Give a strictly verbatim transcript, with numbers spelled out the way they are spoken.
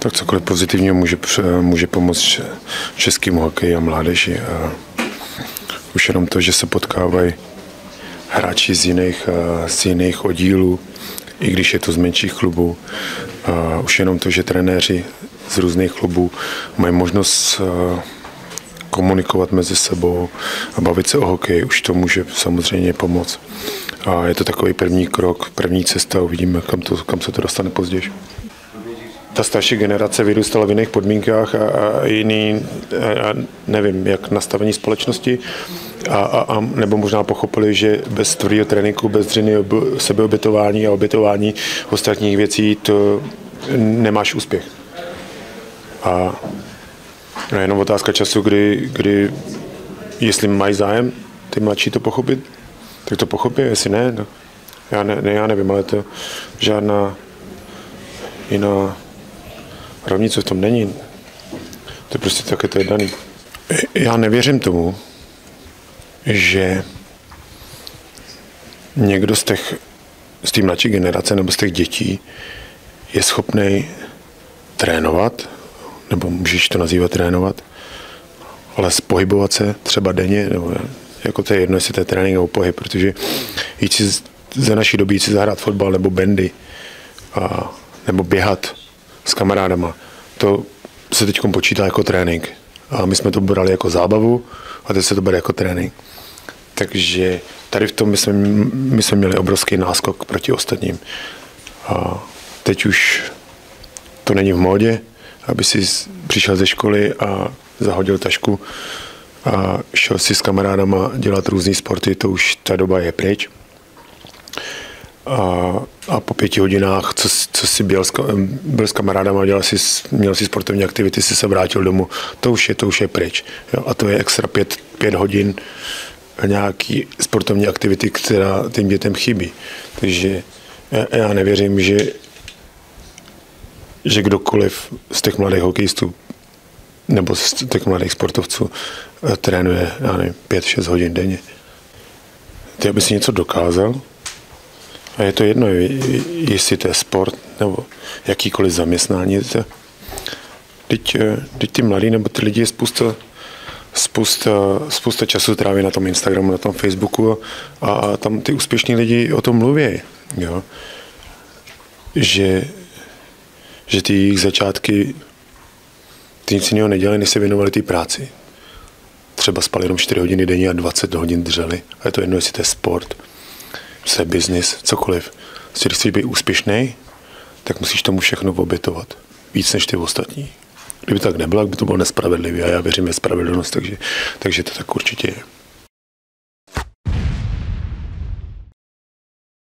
Tak cokoliv pozitivního může, může pomoct českému hokeji a mládeži. A už jenom to, že se potkávají hráči z jiných, z jiných oddílů, i když je to z menších klubů. A už jenom to, že trenéři z různých klubů mají možnost komunikovat mezi sebou a bavit se o hokeji, už to může samozřejmě pomoct. A je to takový první krok, první cesta, uvidíme, kam, to, kam se to dostane později. Ta starší generace vyrůstala v jiných podmínkách a, a jiný, a nevím, jak nastavení společnosti, a, a, a nebo možná pochopili, že bez tvrdého tréninku, bez dřiny, sebeobětování a obětování ostatních věcí to nemáš úspěch. A je jenom otázka času, kdy, kdy jestli mají zájem ty mladší to pochopit, tak to pochopí, jestli ne, no. já, ne, ne, já nevím, ale to žádná jiná rovnice v tom není. To je prostě také to je daný. Já nevěřím tomu, že někdo z těch, z té mladší generace nebo z těch dětí je schopný trénovat, nebo můžeš to nazývat trénovat, ale pohybovat se třeba denně, nebo jako to je jedno, jestli to je trénink nebo pohyb, protože jít si za naší doby jít si zahrát fotbal nebo bandy a, nebo běhat s kamarádama, to se teď počítá jako trénink. A my jsme to brali jako zábavu a teď se to bere jako trénink. Takže tady v tom my jsme, my jsme měli obrovský náskok proti ostatním. A teď už to není v módě, aby si přišel ze školy a zahodil tašku a šel si s kamarádama dělat různý sporty, to už ta doba je pryč. A, a po pěti hodinách, co, co si byl s, byl s kamarádama, dělal si, měl si sportovní aktivity, si se vrátil domů, to už je, to už je pryč. Jo? A to je extra pět, pět hodin nějaký sportovní aktivity, která tím dětem chybí. Takže já, já nevěřím, že, že kdokoliv z těch mladých hokejistů nebo z těch mladých sportovců trénuje, já nevím, pět šest hodin denně. Ty, aby si něco dokázal, a je to jedno, jestli to je sport nebo jakýkoliv zaměstnání. Teď, teď ty mladí nebo ty lidi je spousta, spousta, spousta času tráví na tom Instagramu, na tom Facebooku a, a tam ty úspěšní lidi o tom mluví. Jo? Že, že ty jejich začátky ty nic jiného nedělali, než se věnovali té práci. Třeba spali jenom čtyři hodiny denně a dvacet hodin drželi. A je to jedno, jestli to je sport, se biznis, cokoliv. Když chceš být úspěšný, tak musíš tomu všechno obětovat. Víc než ty ostatní. Kdyby tak nebylo, tak by to bylo nespravedlivé. A já věřím ve spravedlnost, takže, takže to tak určitě je.